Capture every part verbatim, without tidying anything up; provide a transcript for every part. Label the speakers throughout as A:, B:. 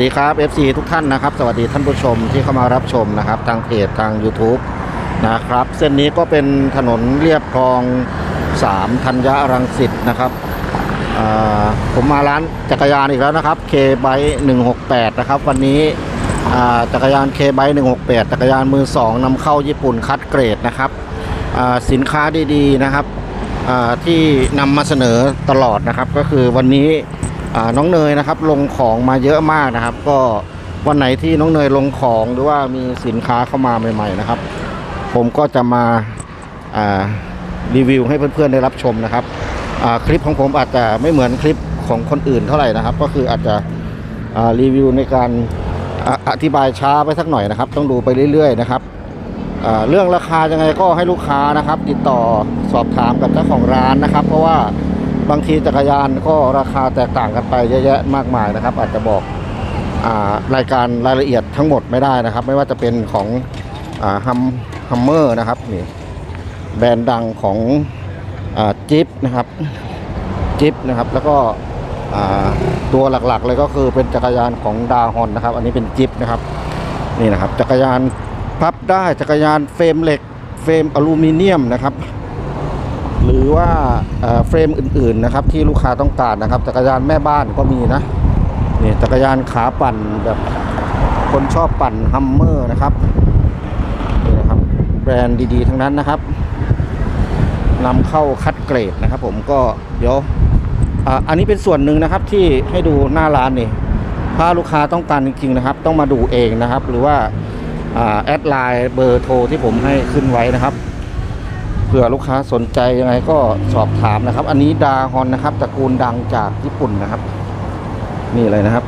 A: ดีครับ เอฟ ซี ทุกท่านนะครับสวัสดีท่านผู้ชมที่เข้ามารับชมนะครับทางเพจทาง YouTube นะครับเส้นนี้ก็เป็นถนนเลียบคลองสามธัญญรังสิตนะครับผมมาร้านจักรยานอีกแล้วนะครับ K Bike หนึ่งหกแปดนะครับวันนี้จักรยาน K Bike หนึ่งหกแปดจักรยานมือสองนำเข้าญี่ปุ่นคัดเกรดนะครับสินค้าดีๆนะครับที่นำมาเสนอตลอดนะครับก็คือวันนี้น้องเนยนะครับลงของมาเยอะมากนะครับก็วันไหนที่น้องเนยลงของหรือว่ามีสินค้าเข้ามาใหม่ๆนะครับผมก็จะมารีวิวให้เพื่อนๆได้รับชมนะครับคลิปของผมอาจจะไม่เหมือนคลิปของคนอื่นเท่าไหร่นะครับก็คืออาจจะรีวิวในการอธิบายช้าไปสักหน่อยนะครับต้องดูไปเรื่อยๆนะครับเรื่องราคายังไงก็ให้ลูกค้านะครับติดต่อสอบถามกับเจ้าของร้านนะครับเพราะว่าบางทีจักรยานก็ราคาแตกต่างกันไปเยอะแยะมากมายนะครับอาจจะบอกรายการรายละเอียดทั้งหมดไม่ได้นะครับไม่ว่าจะเป็นของฮัมฮัมเมอร์นะครับนี่แบรนด์ดังของจิ๊บนะครับจิ๊บนะครับแล้วก็ตัวหลักๆเลยก็คือเป็นจักรยานของดาฮอนนะครับอันนี้เป็นจิ๊บนะครับนี่นะครับจักรยานพับได้จักรยานเฟรมเหล็กเฟรมอลูมิเนียมนะครับหรือว่าเฟรมอื่นๆนะครับที่ลูกค้าต้องการนะครับจักรยานแม่บ้านก็มีนะนี่จักรยานขาปั่นแบบคนชอบปั่นฮัมเมอร์นะครับนี่นะครับแบรนด์ดีๆทั้งนั้นนะครับนำเข้าคัดเกรดนะครับผมก็เดี๋ยวอันนี้เป็นส่วนหนึ่งนะครับที่ให้ดูหน้าร้านนี่ถ้าลูกค้าต้องการจริงๆนะครับต้องมาดูเองนะครับหรือว่าแอดไลน์เบอร์โทรที่ผมให้ขึ้นไว้นะครับเผื่อลูกค้าสนใจยังไงก็สอบถามนะครับอันนี้ดาฮอนนะครับตระกูลดังจากญี่ปุ่นนะครับนี่เลยนะครับ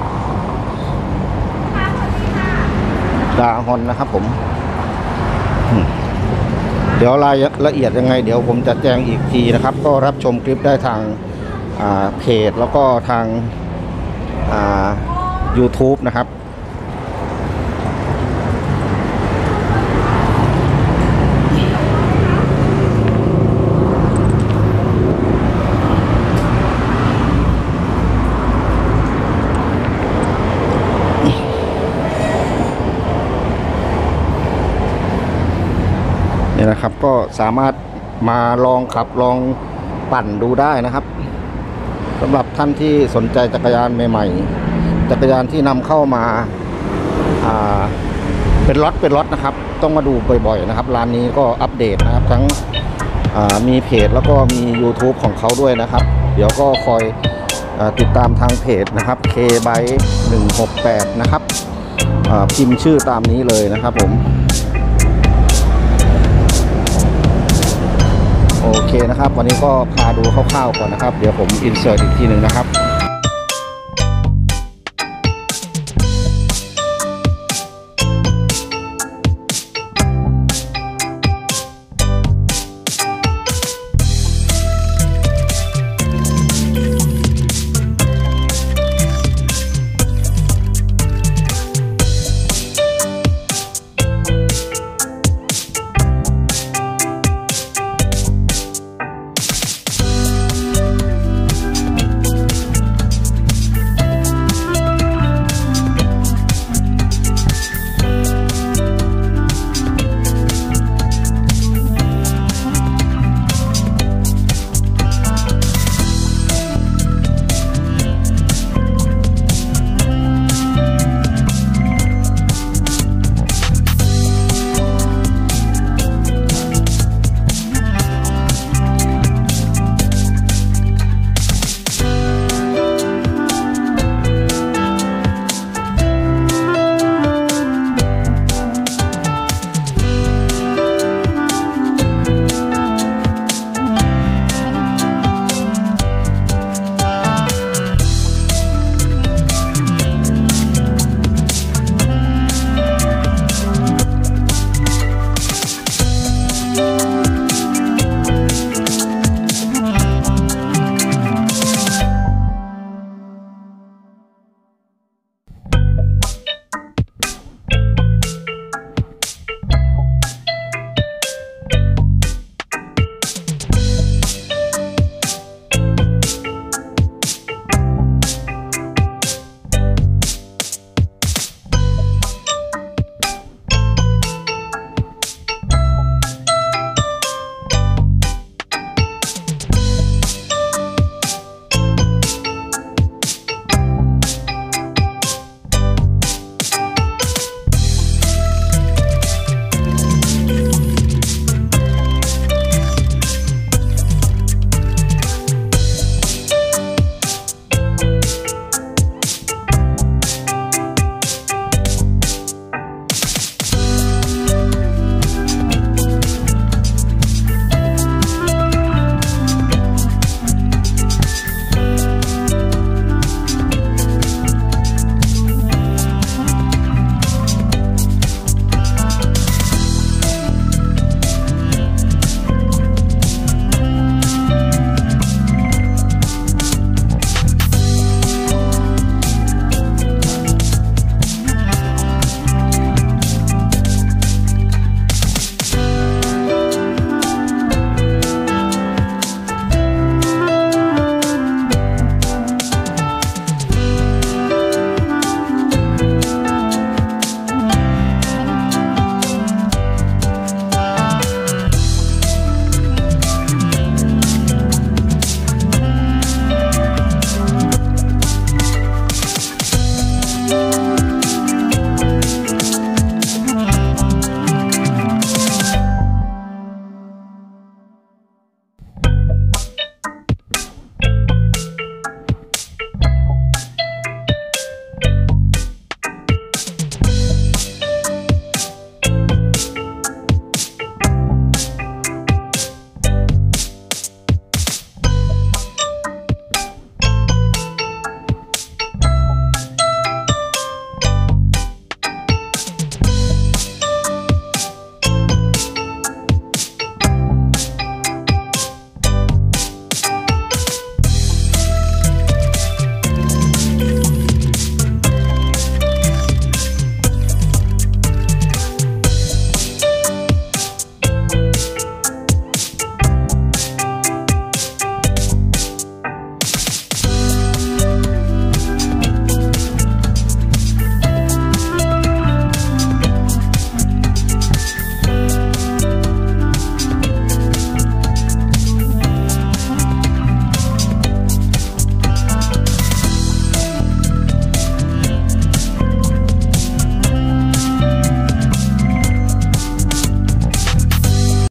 A: ดาฮอนนะครับผมเดี๋ยวรายละเอียดยังไงเดี๋ยวผมจะแจ้งอีกทีนะครับก็รับชมคลิปได้ทางเพจแล้วก็ทาง YouTube นะครับนี่นะครับก็สามารถมาลองขับลองปั่นดูได้นะครับสำหรับท่านที่สนใจจักรยานใหม่ๆจักรยานที่นำเข้ามาเป็นล็อตเป็นล็อตนะครับต้องมาดูบ่อยๆนะครับร้านนี้ก็อัปเดตนะครับทั้งมีเพจแล้วก็มี YouTube ของเขาด้วยนะครับเดี๋ยวก็คอยติดตามทางเพจนะครับ K Bike หนึ่งหกแปดนะครับพิมพ์ชื่อตามนี้เลยนะครับผมโอเคนะครับวันนี้ก็พาดูคร่าวๆก่อนนะครับเดี๋ยวผมอินเสิร์ตอีกทีหนึ่งนะครับ